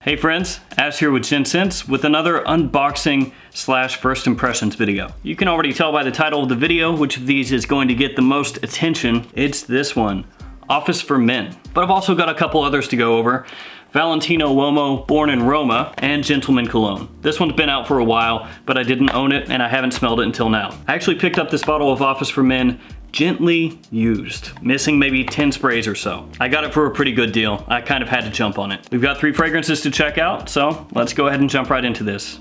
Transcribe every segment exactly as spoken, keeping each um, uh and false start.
Hey friends, Ash here with GenSense with another unboxing slash first impressions video. You can already tell by the title of the video which of these is going to get the most attention. It's this one, Office for Men. But I've also got a couple others to go over. Valentino Uomo Born in Roma and Gentleman Cologne. This one's been out for a while, but I didn't own it and I haven't smelled it until now. I actually picked up this bottle of Office for Men gently used, missing maybe ten sprays or so. I got it for a pretty good deal. I kind of had to jump on it. We've got three fragrances to check out, so let's go ahead and jump right into this.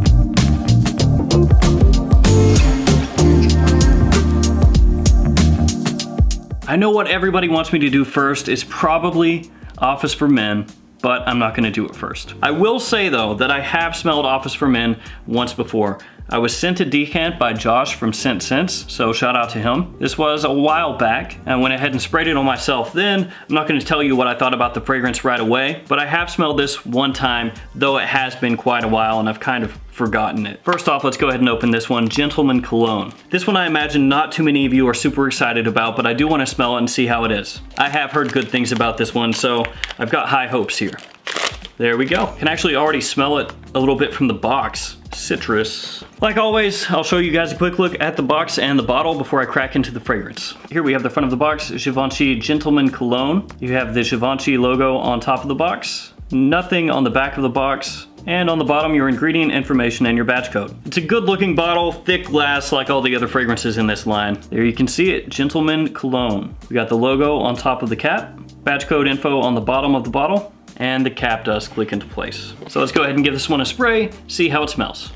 I know what everybody wants me to do first is probably Office for Men, but I'm not gonna do it first. I will say though that I have smelled Office for Men once before. I was sent a decant by Josh from Scent Sense, so shout out to him. This was a while back, and I went ahead and sprayed it on myself then. I'm not gonna tell you what I thought about the fragrance right away, but I have smelled this one time, though it has been quite a while and I've kind of forgotten it. First off, let's go ahead and open this one, Gentleman Cologne. This one I imagine not too many of you are super excited about, but I do wanna smell it and see how it is. I have heard good things about this one, so I've got high hopes here. There we go. Can actually already smell it a little bit from the box. Citrus. Like always, I'll show you guys a quick look at the box and the bottle before I crack into the fragrance. Here we have the front of the box, Givenchy Gentleman Cologne. You have the Givenchy logo on top of the box. Nothing on the back of the box. And on the bottom, your ingredient information and your batch code. It's a good looking bottle, thick glass like all the other fragrances in this line. There you can see it, Gentleman Cologne. We got the logo on top of the cap, batch code info on the bottom of the bottle, and the cap does click into place. So let's go ahead and give this one a spray, see how it smells.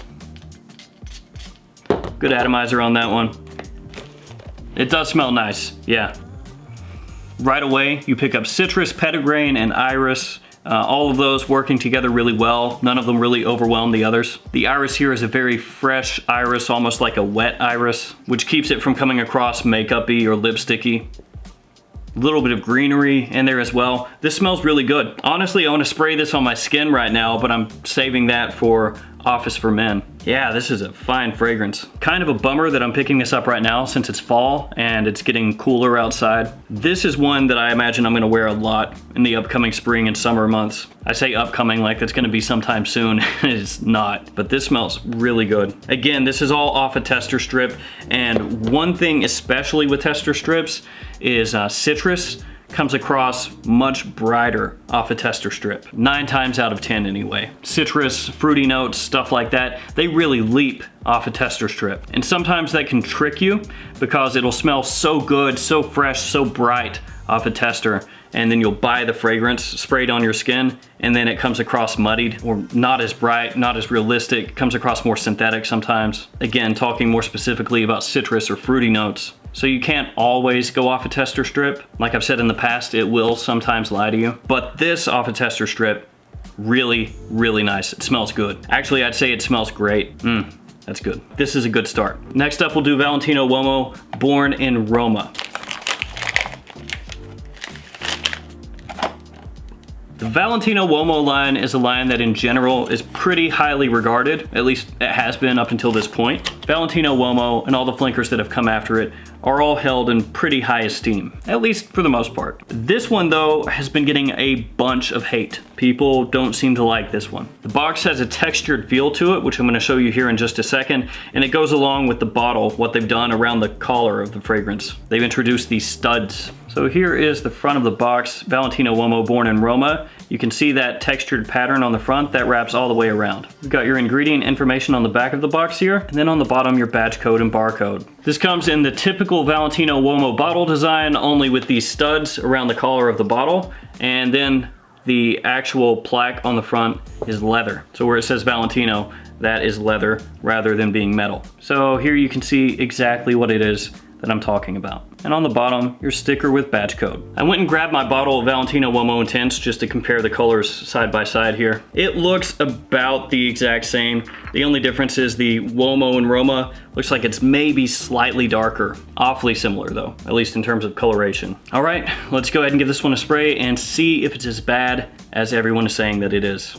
Good atomizer on that one. It does smell nice, yeah. Right away, you pick up citrus, petitgrain, and iris. Uh, all of those working together really well. None of them really overwhelm the others. The iris here is a very fresh iris, almost like a wet iris, which keeps it from coming across makeup-y or lipsticky. A little bit of greenery in there as well. This smells really good. Honestly, I want to spray this on my skin right now, but I'm saving that for Office for Men. Yeah, this is a fine fragrance. Kind of a bummer that I'm picking this up right now since it's fall and it's getting cooler outside. This is one that I imagine I'm gonna wear a lot in the upcoming spring and summer months. I say upcoming like it's gonna be sometime soon. It's not, but this smells really good. Again, this is all off a tester strip, and one thing especially with tester strips is uh, citrus comes across much brighter off a tester strip. Nine times out of ten anyway. Citrus, fruity notes, stuff like that, they really leap off a tester strip. And sometimes that can trick you because it'll smell so good, so fresh, so bright off a tester, and then you'll buy the fragrance sprayed on your skin, and then it comes across muddied or not as bright, not as realistic, comes across more synthetic sometimes. Again, talking more specifically about citrus or fruity notes. So you can't always go off a tester strip. Like I've said in the past, it will sometimes lie to you. But this off a tester strip, really, really nice. It smells good. Actually, I'd say it smells great. Mmm, that's good. This is a good start. Next up, we'll do Valentino Uomo Born in Roma. The Valentino Uomo line is a line that in general is pretty highly regarded, at least it has been up until this point. Valentino Uomo and all the flankers that have come after it are all held in pretty high esteem, at least for the most part. This one though has been getting a bunch of hate. People don't seem to like this one. The box has a textured feel to it, which I'm gonna show you here in just a second, and it goes along with the bottle, what they've done around the collar of the fragrance. They've introduced these studs. So here is the front of the box, Valentino Uomo Born in Roma. You can see that textured pattern on the front that wraps all the way around. We've got your ingredient information on the back of the box here, and then on the bottom your batch code and barcode. This comes in the typical Valentino Uomo bottle design, only with these studs around the collar of the bottle, and then the actual plaque on the front is leather. So where it says Valentino, that is leather rather than being metal. So here you can see exactly what it is that I'm talking about. And on the bottom, your sticker with batch code. I went and grabbed my bottle of Valentino Uomo Intense just to compare the colors side by side here. It looks about the exact same. The only difference is the Uomo in Roma looks like it's maybe slightly darker. Awfully similar though, at least in terms of coloration. All right, let's go ahead and give this one a spray and see if it's as bad as everyone is saying that it is.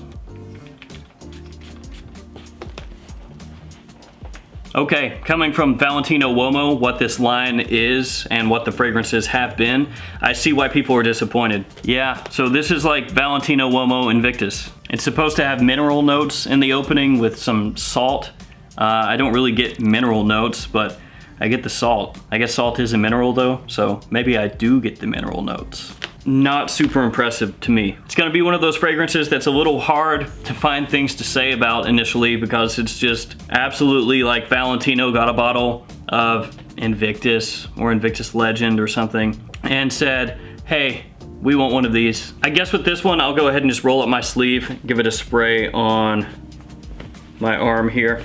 Okay, coming from Valentino Uomo, what this line is and what the fragrances have been, I see why people are disappointed. Yeah, so this is like Valentino Uomo Invictus. It's supposed to have mineral notes in the opening with some salt. Uh, I don't really get mineral notes, but I get the salt. I guess salt is a mineral though, so maybe I do get the mineral notes. Not super impressive to me. It's gonna be one of those fragrances that's a little hard to find things to say about initially because it's just absolutely like Valentino got a bottle of Invictus or Invictus Legend or something and said, hey, we want one of these. I guess with this one, I'll go ahead and just roll up my sleeve, give it a spray on my arm here.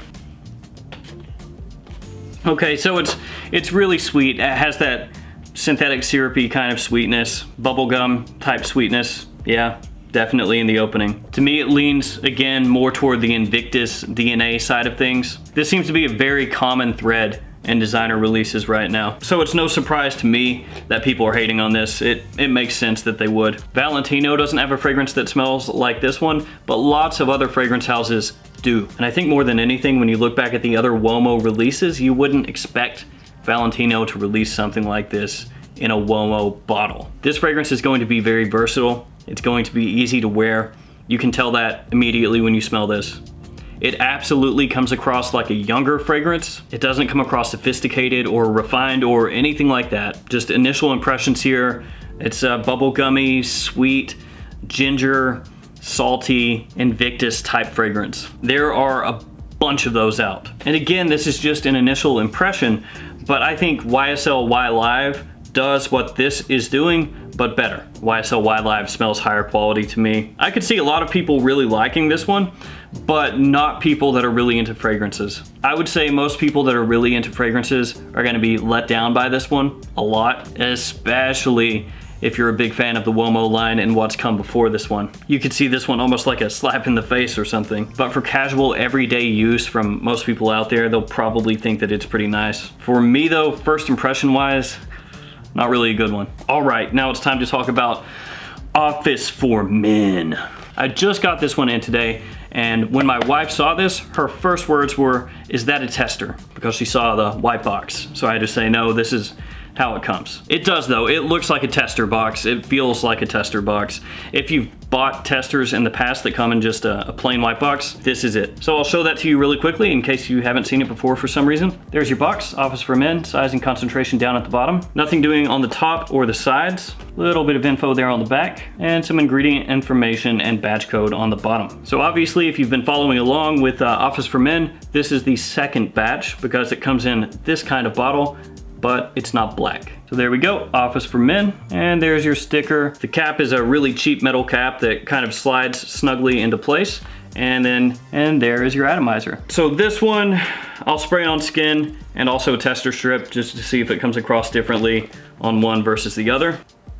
Okay, so it's it's really sweet. It has that synthetic syrupy kind of sweetness, bubblegum type sweetness. Yeah, definitely in the opening. To me, it leans again more toward the Invictus D N A side of things. This seems to be a very common thread in designer releases right now. So it's no surprise to me that people are hating on this. It, it makes sense that they would. Valentino doesn't have a fragrance that smells like this one, but lots of other fragrance houses do. And I think more than anything, when you look back at the other Uomo releases, you wouldn't expect Valentino to release something like this in a Uomo bottle. This fragrance is going to be very versatile. It's going to be easy to wear. You can tell that immediately when you smell this. It absolutely comes across like a younger fragrance. It doesn't come across sophisticated or refined or anything like that. Just initial impressions here. It's a bubblegummy, sweet, ginger, salty, Invictus type fragrance. There are a bunch of those out. And again, this is just an initial impression, but I think Y S L Y Live does what this is doing, but better. Y S L Y Live smells higher quality to me. I could see a lot of people really liking this one, but not people that are really into fragrances. I would say most people that are really into fragrances are gonna be let down by this one a lot, especially if you're a big fan of the Uomo line and what's come before this one. You could see this one almost like a slap in the face or something. But for casual, everyday use from most people out there, they'll probably think that it's pretty nice. For me though, first impression wise, not really a good one. All right, now it's time to talk about Office for Men. I just got this one in today, and when my wife saw this, her first words were, "Is that a tester?" Because she saw the white box. So I had to say, no, this is how it comes. It does though, it looks like a tester box. It feels like a tester box. If you've bought testers in the past that come in just a, a plain white box, this is it. So I'll show that to you really quickly in case you haven't seen it before for some reason. There's your box, Office for Men, size and concentration down at the bottom. Nothing doing on the top or the sides. Little bit of info there on the back, and some ingredient information and batch code on the bottom. So obviously, if you've been following along with uh, Office for Men, this is the second batch because it comes in this kind of bottle, but it's not black. So there we go, Office for Men, and there's your sticker. The cap is a really cheap metal cap that kind of slides snugly into place, and then, and there is your atomizer. So this one, I'll spray on skin and also a tester strip just to see if it comes across differently on one versus the other.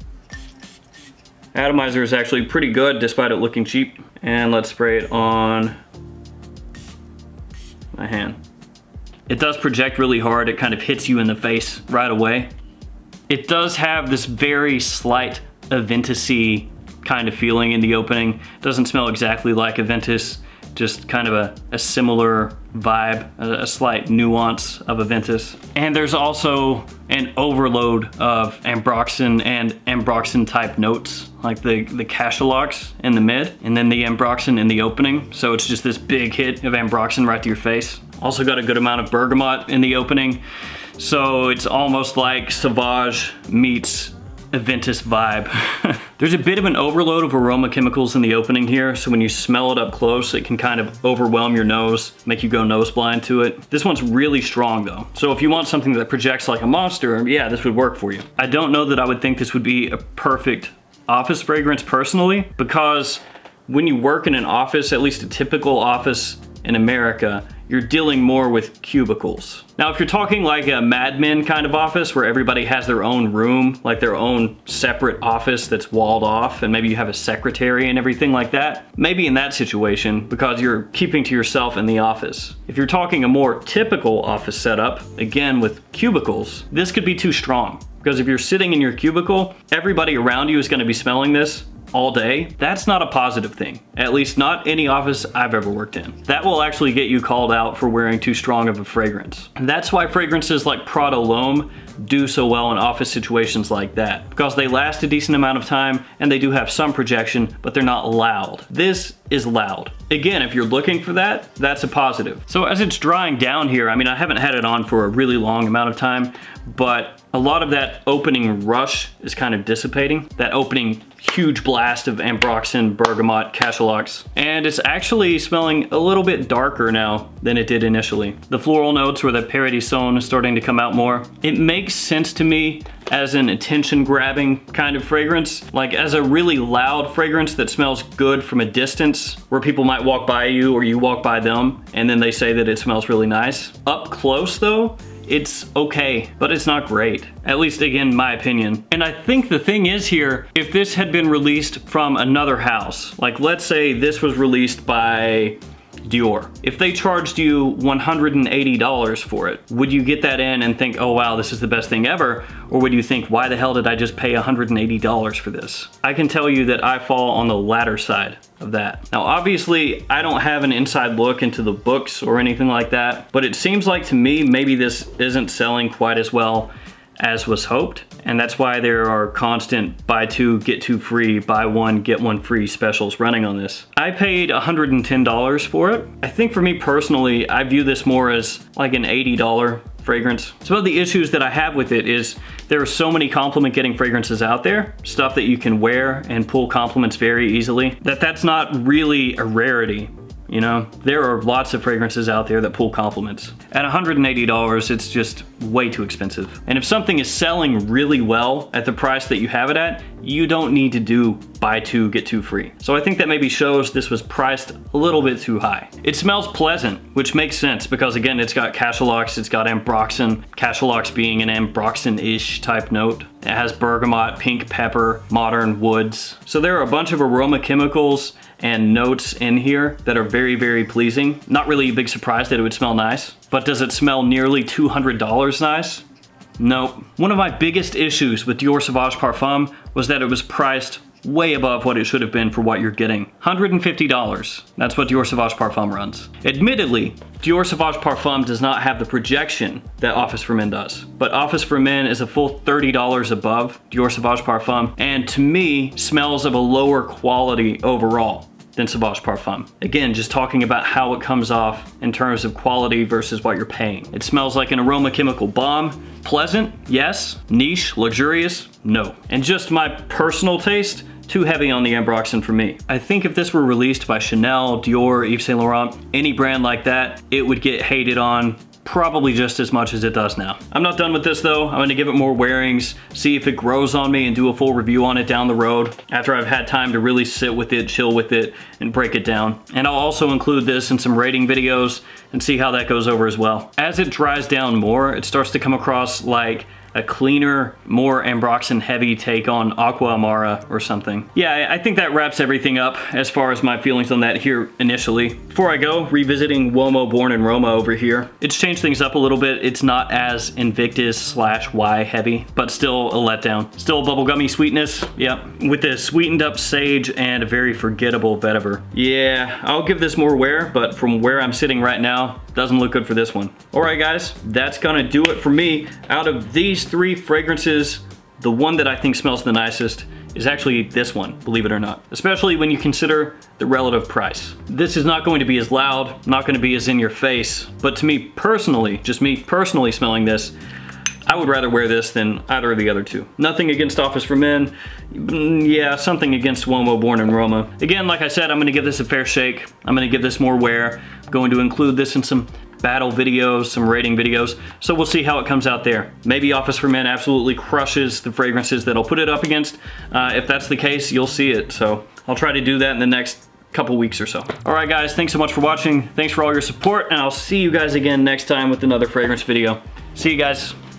Atomizer is actually pretty good despite it looking cheap. And let's spray it on my hand. It does project really hard. It kind of hits you in the face right away. It does have this very slight Aventus-y kind of feeling in the opening. It doesn't smell exactly like Aventus, just kind of a, a similar vibe, a, a slight nuance of Aventus. And there's also an overload of Ambroxan and Ambroxan type notes, like the, the Cachalox in the mid, and then the Ambroxan in the opening. So it's just this big hit of Ambroxan right to your face. Also got a good amount of bergamot in the opening. So it's almost like Sauvage meets Aventus vibe. There's a bit of an overload of aroma chemicals in the opening here, so when you smell it up close, it can kind of overwhelm your nose, make you go nose blind to it. This one's really strong though. So if you want something that projects like a monster, yeah, this would work for you. I don't know that I would think this would be a perfect office fragrance personally, because when you work in an office, at least a typical office in America, you're dealing more with cubicles. Now, if you're talking like a Mad Men kind of office where everybody has their own room, like their own separate office that's walled off, and maybe you have a secretary and everything like that, maybe in that situation, because you're keeping to yourself in the office. If you're talking a more typical office setup, again with cubicles, this could be too strong. Because if you're sitting in your cubicle, everybody around you is gonna be smelling this all day, that's not a positive thing. At least not any office I've ever worked in. That will actually get you called out for wearing too strong of a fragrance. And that's why fragrances like Prada L'Homme do so well in office situations like that, because they last a decent amount of time and they do have some projection, but they're not loud. This is loud. Again, if you're looking for that, that's a positive. So as it's drying down here, I mean, I haven't had it on for a really long amount of time, but a lot of that opening rush is kind of dissipating. That opening huge blast of ambroxan, bergamot, cachalox. And it's actually smelling a little bit darker now than it did initially. The floral notes or the Paradisson is starting to come out more. It makes sense to me as an attention-grabbing kind of fragrance. Like as a really loud fragrance that smells good from a distance, where people might walk by you or you walk by them and then they say that it smells really nice. Up close though, it's okay, but it's not great. At least again, my opinion. And I think the thing is here, if this had been released from another house, like let's say this was released by Dior. If they charged you one hundred eighty dollars for it, would you get that in and think, oh wow, this is the best thing ever? Or would you think, why the hell did I just pay one hundred eighty dollars for this? I can tell you that I fall on the latter side of that. Now obviously, I don't have an inside look into the books or anything like that, but it seems like to me, maybe this isn't selling quite as well as was hoped. And that's why there are constant buy two, get two free, buy one, get one free specials running on this. I paid one hundred ten dollars for it. I think for me personally, I view this more as like an eighty dollar fragrance. Some of the issues that I have with it is there are so many compliment getting fragrances out there, stuff that you can wear and pull compliments very easily, that that's not really a rarity. You know, there are lots of fragrances out there that pull compliments. At one hundred eighty dollars, it's just way too expensive. And if something is selling really well at the price that you have it at, you don't need to do buy two, get two free. So I think that maybe shows this was priced a little bit too high. It smells pleasant, which makes sense because again, it's got cachalox, it's got ambroxan, cachalox being an ambroxan-ish type note. It has bergamot, pink pepper, modern woods. So there are a bunch of aroma chemicals and notes in here that are very, very pleasing. Not really a big surprise that it would smell nice, but does it smell nearly two hundred dollars nice? Nope. One of my biggest issues with Dior Sauvage Parfum was that it was priced way above what it should have been for what you're getting. one hundred fifty dollars. That's what Dior Sauvage Parfum runs. Admittedly, Dior Sauvage Parfum does not have the projection that Office for Men does, but Office for Men is a full thirty dollars above Dior Sauvage Parfum, and to me, smells of a lower quality overall than Sauvage Parfum. Again, just talking about how it comes off in terms of quality versus what you're paying. It smells like an aroma chemical bomb. Pleasant, yes. Niche, luxurious, no. And just my personal taste, too heavy on the ambroxan for me. I think if this were released by Chanel, Dior, Yves Saint Laurent, any brand like that, it would get hated on probably just as much as it does now. I'm not done with this though. I'm gonna give it more wearings, see if it grows on me and do a full review on it down the road after I've had time to really sit with it, chill with it, and break it down. And I'll also include this in some rating videos and see how that goes over as well. As it dries down more, it starts to come across like a cleaner, more ambroxan heavy take on Aqua Amara or something. Yeah, I think that wraps everything up as far as my feelings on that here initially. Before I go, revisiting Uomo Born in Roma over here. It's changed things up a little bit. It's not as Invictus slash Y heavy, but still a letdown. Still bubblegummy sweetness, yep. With the sweetened up sage and a very forgettable vetiver. Yeah, I'll give this more wear, but from where I'm sitting right now, doesn't look good for this one. All right guys, that's gonna do it for me. Out of these three fragrances, the one that I think smells the nicest is actually this one, believe it or not. Especially when you consider the relative price. This is not going to be as loud, not gonna be as in your face, but to me personally, just me personally smelling this, I would rather wear this than either of the other two. Nothing against Office for Men. Yeah, something against Uomo Born in Roma. Again, like I said, I'm gonna give this a fair shake. I'm gonna give this more wear. I'm going to include this in some battle videos, some rating videos. So we'll see how it comes out there. Maybe Office for Men absolutely crushes the fragrances that I'll put it up against. Uh, if that's the case, you'll see it. So I'll try to do that in the next couple weeks or so. All right guys, thanks so much for watching. Thanks for all your support, and I'll see you guys again next time with another fragrance video. See you guys.